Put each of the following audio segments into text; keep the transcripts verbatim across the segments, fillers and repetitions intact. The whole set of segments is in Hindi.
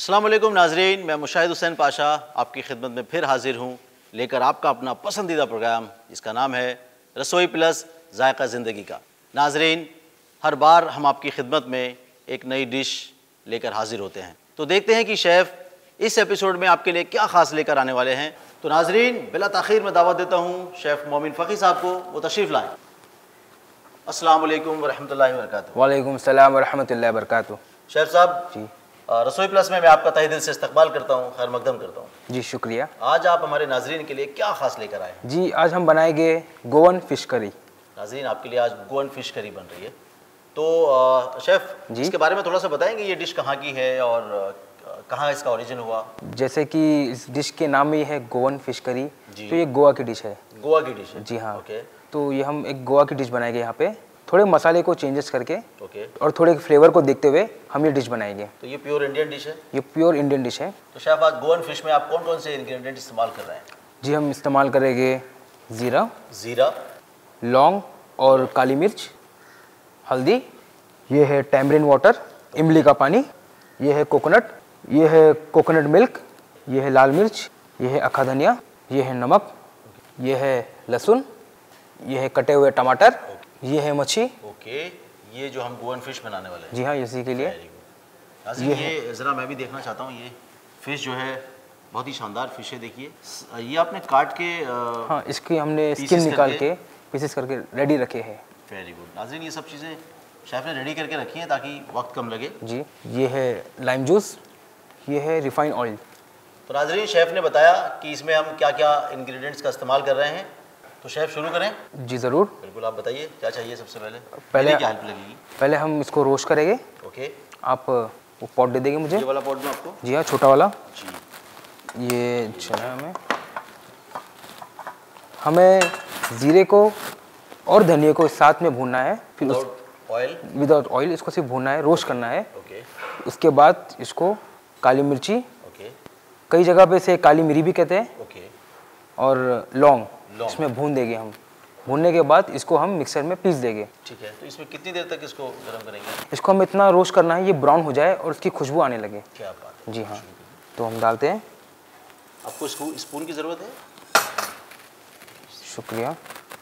अस्सलाम वालेकुम नाजरीन, मैं मुशाहिद हुसैन पाशा आपकी खिदमत में फिर हाजिर हूँ लेकर आपका अपना पसंदीदा प्रोग्राम जिसका नाम है रसोई प्लस जायका ज़िंदगी का। नाजरीन, हर बार हम आपकी खिदमत में एक नई डिश लेकर हाजिर होते हैं, तो देखते हैं कि शेफ़ इस एपिसोड में आपके लिए क्या ख़ास लेकर आने वाले हैं। तो नाजरीन, बिला ताख़ीर में दावत देता हूँ शेफ़ मोमिन फ़की साहब को, वो तशरीफ़ लाएँ। अस्सलाम वालेकुम वरहमतुल्लाहि वबरकातुहू। वालेकुम सलाम वरहमतुल्लाहि वबरकातुहू। शेफ़ साहब जी, रसोई प्लस में मैं आपका तहे दिल से इस्तकबाल करता हूँ, खैर मकदम करता हूँ। जी शुक्रिया। आज आप हमारे नाजरीन के लिए क्या ख़ास लेकर आए हैं? जी, आज हम बनाएंगे गोवन फ़िश करी। नाजरीन, आपके लिए आज गोवन फ़िश करी बन रही है। तो शेफ़, इसके बारे में थोड़ा सा बताएंगे, ये डिश कहाँ की है और अ, कहाँ इसका ओरिजिन हुआ? जैसे कि इस डिश के नाम में ही है गोवन फ़िश करी, तो ये गोवा की डिश है। गोवा की डिश है? जी हाँ। ओके तो ये हम एक गोवा की डिश बनाएंगे यहाँ पे, थोड़े मसाले को चेंजेस करके ओके। और थोड़े फ्लेवर को देखते हुए हम ये डिश बनाएंगे। तो ये प्योर इंडियन डिश है? ये प्योर इंडियन डिश है। तो शेफ़, आज गोवन फ़िश में आप कौन कौन से इंग्रेडिएंट इस्तेमाल कर रहे हैं? जी, हम इस्तेमाल करेंगे ज़ीरा, ज़ीरा, लौंग और काली मिर्च, हल्दी, ये है टैमरिन वाटर, इमली का पानी, ये है कोकोनट, ये है कोकोनट मिल्क, ये है लाल मिर्च, ये है अक्खा धनिया, ये है नमक, ये है लहसुन, ये है कटे हुए टमाटर, ये है मच्छी। ओके, ये जो हम गोवन फ़िश बनाने वाले हैं। जी हाँ, इसी के लिए। Very good. नाज़रीन, ये ज़रा मैं भी देखना चाहता हूँ, ये फ़िश जो है बहुत ही शानदार फ़िश है। देखिए, ये आपने काट के आ, हाँ, इसकी हमने स्किन पीसेस निकाल करके- के पीसेस करके रेडी रखे हैं। Very good. नाज़रीन, ये सब चीज़ें शेफ़ ने रेडी करके रखी हैं ताकि वक्त कम लगे। जी, ये है लाइम जूस, ये है रिफाइंड ऑयल। तो नाज़रीन, शेफ़ ने बताया कि इसमें हम क्या क्या इंग्रेडिएंट्स का इस्तेमाल कर रहे हैं। तो शेफ़ शुरू करें? जी ज़रूर। बिल्कुल, आप बताइए क्या चाहिए सबसे पहले? पहले मेरी क्या हेल्प लगेगी? पहले हम इसको रोस्ट करेंगे। ओके, आप वो पॉट दे देंगे मुझे। ये वाला पॉट दूँ आपको? जी हाँ, छोटा वाला। जी। ये चना हमें हमें ज़ीरे को और धनिया को साथ में भूनना है, फिर उस विदाउट ऑयल? विदाउट ऑयल इसको सिर्फ भूनना है, रोस्ट करना है। ओके उसके बाद इसको काली मिर्ची, ओके कई जगह पे इसे काली मिरी भी कहते हैं, ओके और लौंग लौंग। इसमें भून देंगे हम। भूनने के बाद इसको हम मिक्सर में पीस देंगे। ठीक है। तो इसमें कितनी देर तक इसको गर्म करेंगे? इसको हम इतना रोस्ट करना है ये ब्राउन हो जाए और इसकी खुशबू आने लगे। क्या बात है। जी हाँ, तो हम डालते हैं। आपको स्पून स्पून की ज़रूरत है? शुक्रिया।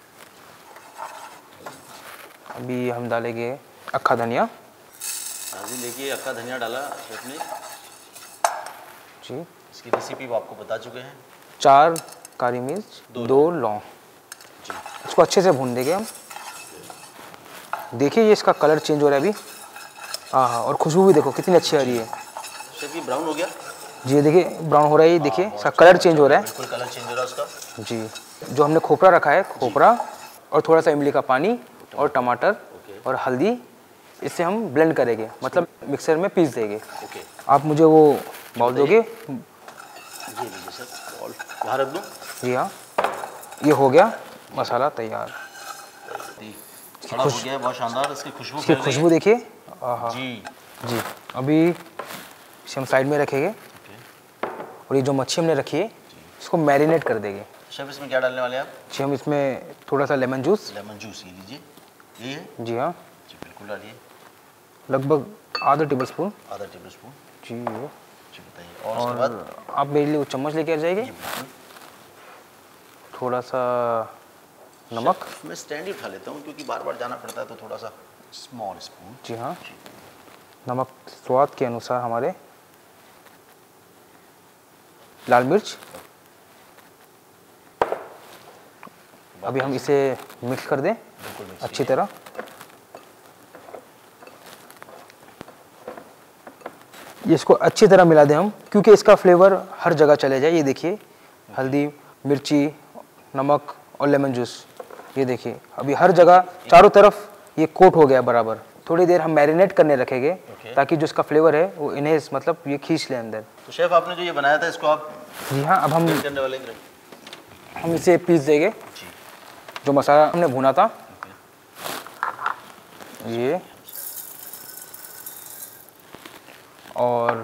अभी हम डालेंगे अक्खा धनिया। नाज़रीन, देखिए, अक्खा धनिया डाला शेफ़ ने। जी, इसकी रेसिपी वो आपको बता चुके हैं। चार काली मिर्च, दो दो लौंग। जी। इसको अच्छे से भून देंगे हम। देखिए, ये इसका कलर चेंज हो रहा है अभी। हाँ हाँ, और खुशबू भी देखो कितनी अच्छी आ रही है। शेफ़, ये ब्राउन हो गया? जी, ये देखिए ब्राउन हो रहा है, ये देखिए इसका कलर चेंज हो रहा है। बिल्कुल कलर चेंज हो रहा है उसका। जी, जो हमने खोपरा रखा है, खोपरा और थोड़ा सा इमली का पानी और टमाटर और हल्दी, इससे हम ब्लेंड करेंगे, मतलब मिक्सर में पीस देंगे। ओके, आप मुझे वो बाउल दोगे? ये लीजिए सर, बॉल यहाँ रख दूँ? जी हाँ, ये हो गया मसाला तैयार। जी, खड़ा हो गया है, बहुत शानदार। इसकी खुशबू इसकी फैल रही खुशबू देखिए। हाँ है। जी। जी, अभी इसे हम साइड में रखेंगे ओके। और ये जो मच्छी हमने रखी है इसको मैरिनेट कर देंगे। शेफ़, इसमें क्या डालने वाले हैं आप? जी, हम इसमें थोड़ा सा लेमन जूस। लेमन जूस, ये लीजिए। ये है? जी हाँ, जी, बिल्कुल डालिए। लगभग आधा टेबल स्पून। आधा टेबल स्पून। जी, ये जी, बताइए। और उसके बाद? और आप मेरे लिए वो चम्मच लेके आ जाएंगे। जी, बिल्कुल। थोड़ा सा नमक। शेफ़, मैं स्टैंड ही उठा लेता हूँ क्योंकि बार बार जाना पड़ता है, तो थोड़ा सा स्मॉल स्पून। जी हाँ, नमक स्वाद के अनुसार हमारे। लाल मिर्च। अभी हम इसे मिक्स कर दें बिल्कुल मिक्स अच्छी तरह। ये इसको अच्छी तरह मिला दें हम, क्योंकि इसका फ्लेवर हर जगह चले जाए। ये देखिए, हल्दी, मिर्ची, नमक और लेमन जूस, ये देखिए अभी हर जगह चारों तरफ ये कोट हो गया बराबर। थोड़ी देर हम मैरिनेट करने रखेंगे ताकि जो इसका फ्लेवर है वो इन्हें मतलब ये खींच ले अंदर। तो शेफ़, आपने जो ये बनाया था, इसको आप जी हाँ, अब हम ग्रिल करने वाले हैं? हम इसे पीस देंगे। जी। जो मसाला हमने भुना था ये, और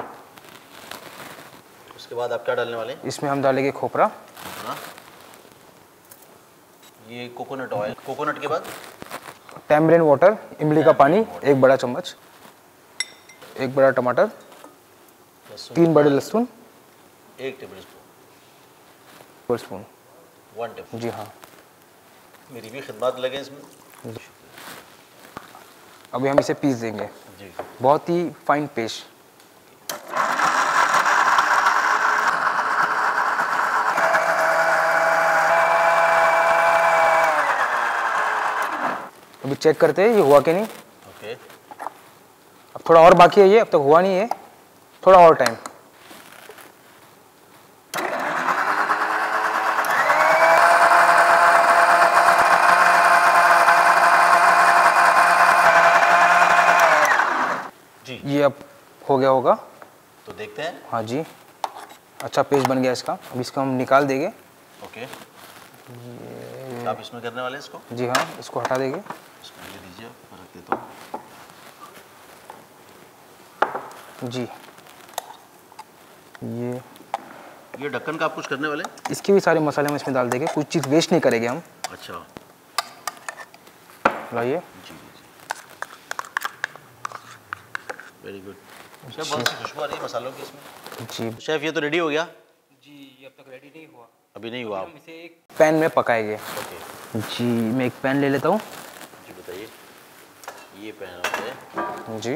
उसके बाद आप क्या डालने वाले हैं? इसमें हम डालेंगे खोपरा। हाँ? ये कोकोनट ऑयल। कोकोनट के बाद टैमरिन वाटर, इमली का पानी एक बड़ा चम्मच, एक बड़ा टमाटर, बस लहसुन तीन बड़े लहसुन, एक tablespoon, tablespoon, one table. जी हाँ। मेरी भी खिदमत लगे इसमें। अभी हम इसे पीस देंगे, जी। बहुत ही फाइन पेस्ट। अभी चेक करते हैं ये हुआ कि नहीं। ओके। अब थोड़ा और बाकी है, ये अब तक हुआ नहीं है, थोड़ा और टाइम। जी। ये अब हो गया होगा, तो देखते हैं। हाँ जी, अच्छा पेस्ट बन गया इसका। अब इसको हम निकाल देंगे। ओके। आप इसमें करने वाले हैं इसको? जी हाँ, इसको हटा देंगे। इसको ये दीजिए, रख देता हूँ। जी, ये ये ढक्कन का आप कुछ करने वाले हैं? इसके भी सारे मसाले हम इसमें डाल देंगे, कुछ चीज़ वेस्ट नहीं करेंगे हम। अच्छा, लाइए। जी जी, वेरी गुड। शेफ बहुत सी खुशबू आ रही है मसालों की इसमें। जी शेफ ये तो रेडी हो गया? जी, ये अब तक रेडी नहीं हुआ, अभी नहीं हुआ। हम इसे एक पैन में पकाएंगे। ओके जी, मैं एक पैन ले लेता हूँ। जी, बताइए। ये पैन होता है। जी,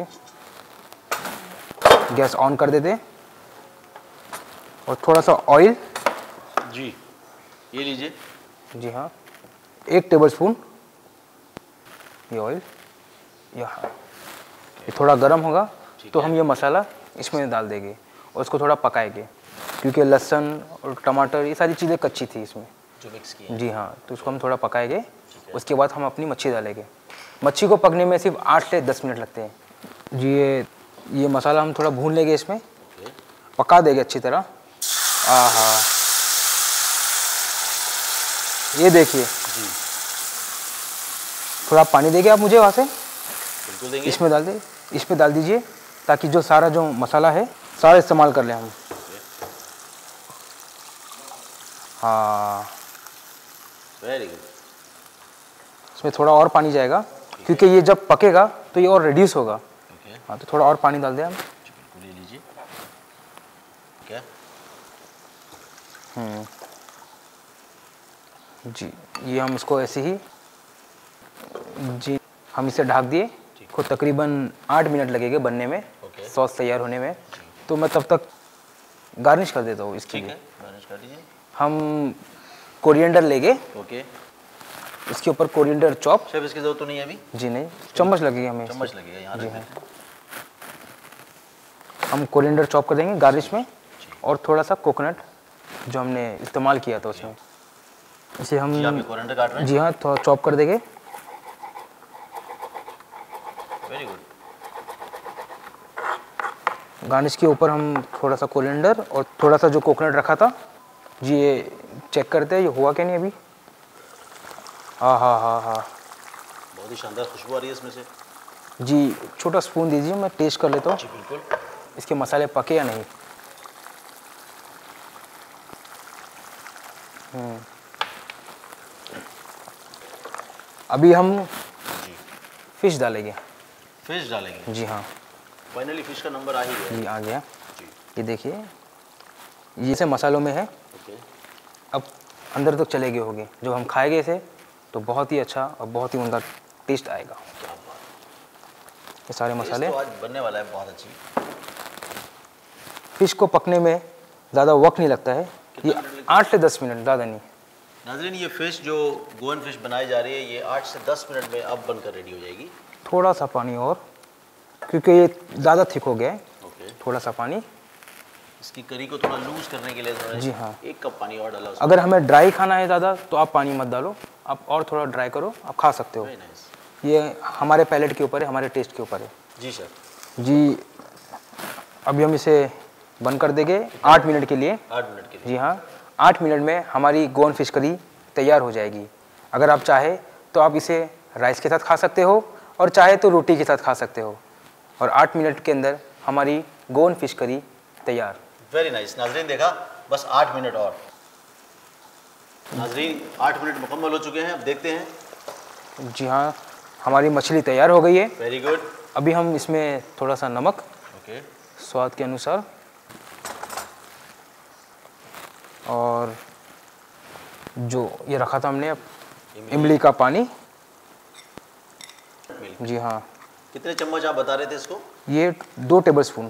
गैस ऑन कर देते हैं और थोड़ा सा ऑयल। जी, ये लीजिए। जी हाँ, एक टेबल स्पून ये ऑयल यहाँ। ये थोड़ा गर्म होगा तो हम ये मसाला इसमें डाल देंगे और इसको थोड़ा पकाएंगे, क्योंकि लहसुन और टमाटर ये सारी चीज़ें कच्ची थी इसमें जो मिक्स की है। जी हाँ, तो इसको हम थोड़ा पकाएंगे। उसके बाद हम अपनी मच्छी डालेंगे। मच्छी को पकने में सिर्फ आठ से दस मिनट लगते हैं। जी, ये ये मसाला हम थोड़ा भून लेंगे, इसमें ओके। पका देंगे अच्छी तरह। आहा, ये देखिए। जी, थोड़ा पानी देंगे आप मुझे वहाँ से, बिल्कुल देंगे। इसमें डाल दे, इसमें डाल दीजिए, ताकि जो सारा जो मसाला है सारा इस्तेमाल कर लें हम। हाँ, वेरी गुड। इसमें थोड़ा और पानी जाएगा, क्योंकि ये जब पकेगा तो ये और रिड्यूस होगा। ओके, हाँ, तो थोड़ा और पानी डाल दें हम। जी बिल्कुल, ये लीजिए। क्या? हम्म, जी, ये हम इसको ऐसे ही, जी हम इसे ढक दिए। को तकरीबन आठ मिनट लगेंगे बनने में, ओके। सॉस तैयार होने में। तो मैं तब तक गार्निश कर देता हूँ इसके ठीक लिए। है, गार्निश कर दीजिए। हम कोरिएंडर लेंगे, ओके। इसके ऊपर कोरिएंडर चॉप। शेफ इसकी जरूरत तो नहीं है अभी? जी नहीं, चम्मच लगेगी हमें। चम्मच लगेगा यहाँ। जी हाँ, हम कोरिएंडर चॉप कर देंगे गार्निश में, और थोड़ा सा कोकोनट जो हमने इस्तेमाल किया था उसमें, इसे हम जी, आप ये कोरिएंडर काट रहे हैं? जी हाँ, थोड़ा चॉप कर देंगे। Very good. गार्निश के ऊपर हम थोड़ा सा कोरिएंडर और थोड़ा सा जो कोकोनट रखा था, जी ये चेक करते हैं ये हुआ क्या नहीं अभी। हाँ हाँ हाँ हाँ, बहुत ही शानदार खुशबू आ रही है इसमें से। जी, छोटा स्पून दीजिए, मैं टेस्ट कर लेता हूँ जी बिल्कुल। इसके मसाले पके या नहीं। हम्म, अभी हम जी, फिश डालेंगे। फिश डालेंगे। जी हाँ, फाइनली फिश का नंबर आ ही गया। जी आ गया। जी, ये देखिए, ये से मसालों में है। ओके। अब अंदर तक चले गए होंगे, जब हम खाएंगे इसे तो बहुत ही अच्छा और बहुत ही उमदा टेस्ट आएगा। क्या बात। ये सारे मसाले। तो आज बनने वाला है बहुत अच्छी। फिश को पकने में ज़्यादा वक्त नहीं लगता है, ये आठ से दस मिनट, ज़्यादा नहीं। नाज़रीन, ये फिश जो गोवन फिश बनाई जा रही है, ये आठ से दस मिनट में अब बनकर रेडी हो जाएगी। थोड़ा सा पानी और, क्योंकि ये ज़्यादा थिक हो गया है। ओके। थोड़ा सा पानी। इसकी करी को थोड़ा लूज करने के लिए थोड़ा जी हाँ, एक कप पानी और डाला उसमें। अगर हमें ड्राई खाना है ज़्यादा तो आप पानी मत डालो, आप और थोड़ा ड्राई करो, आप खा सकते हो। Very nice. ये हमारे पैलेट के ऊपर है, हमारे टेस्ट के ऊपर है। जी सर। जी, अभी हम इसे बंद कर देंगे आठ मिनट के लिए। आठ मिनट के लिए। जी हाँ, आठ मिनट में हमारी गोवन फिश करी तैयार हो जाएगी। अगर आप चाहे तो आप इसे राइस के साथ खा सकते हो, और चाहे तो रोटी के साथ खा सकते हो। और आठ मिनट के अंदर हमारी गोवन फिश करी तैयार। Very nice. नाजरीन, देखा, बस आठ मिनट और। नाजरीन, आठ मिनट मुकम्मल हो चुके हैं। अब देखते हैं। जी हाँ, हमारी मछली तैयार हो गई है। Very good. अभी हम इसमें थोड़ा सा नमक ओके। स्वाद के अनुसार, और जो ये रखा था हमने अब इमली का पानी। जी हाँ। कितने चम्मच आप बता रहे थे इसको? ये दो टेबलस्पून।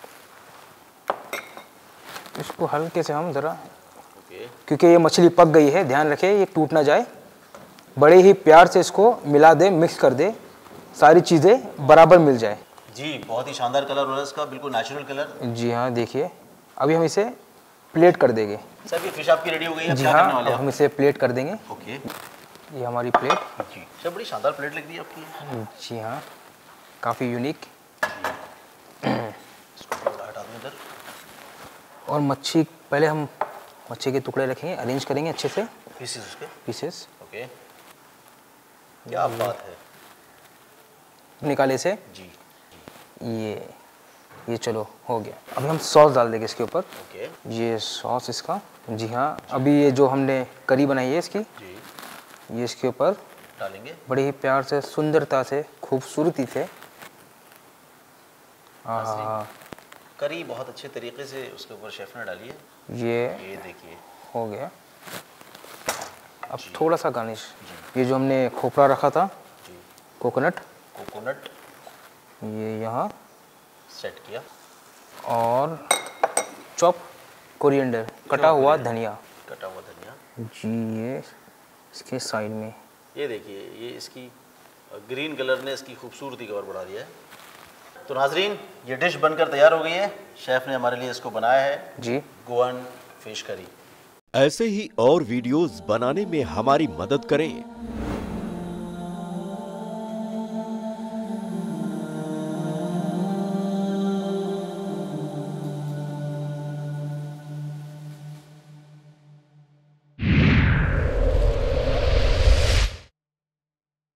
इसको हल्के से हम ज़रा, क्योंकि ये मछली पक गई है, ध्यान रखें ये टूट ना जाए। बड़े ही प्यार से इसको मिला दे, मिक्स कर दे, सारी चीज़ें बराबर मिल जाए। जी, बहुत ही शानदार कलर हो रहा है इसका, बिल्कुल नेचुरल कलर। जी हाँ, देखिए अभी हम इसे प्लेट कर देंगे। सर ये फिश आपकी रेडी हो गई है? जी क्या हाँ, करने वाले अब आप? हम इसे प्लेट कर देंगे। ओके, ये हमारी प्लेट। जी सर, बड़ी शानदार प्लेट लग रही है आपकी। जी हाँ, काफ़ी यूनिक। इसको थोड़ा हटा दूं इधर। और मच्छी, पहले हम मच्छी के टुकड़े रखेंगे, अरेंज करेंगे अच्छे से, पीसेस उसके। पीसेस। ओके, क्या बात है। निकाले से जी, ये ये चलो हो गया। अभी हम सॉस डाल देंगे इसके ऊपर। ओके, ये सॉस इसका। जी हाँ, अभी ये जो हमने करी बनाई है इसकी, जी ये इसके ऊपर डालेंगे। बड़े ही प्यार से, सुंदरता से, खूबसूरती से। हाँ, करी बहुत अच्छे तरीके से उसके ऊपर शेफ ने डाली है। ये ये देखिए हो गया। अब थोड़ा सा गार्निश, ये जो हमने खोपरा रखा था, जी, कोकोनट, कोकोनट ये यहाँ, सेट किया। और चॉप कोरिएंडर, कटा हुआ धनिया। कटा हुआ धनिया। जी, ये इसके साइड में। ये देखिए, ये इसकी ग्रीन कलर ने इसकी खूबसूरती को और बढ़ा दिया है। तो नाजरीन, ये डिश बनकर तैयार हो गई है। शेफ़ ने हमारे लिए इसको बनाया है जी, गोवन फिश करी। ऐसे ही और वीडियोस बनाने में हमारी मदद करें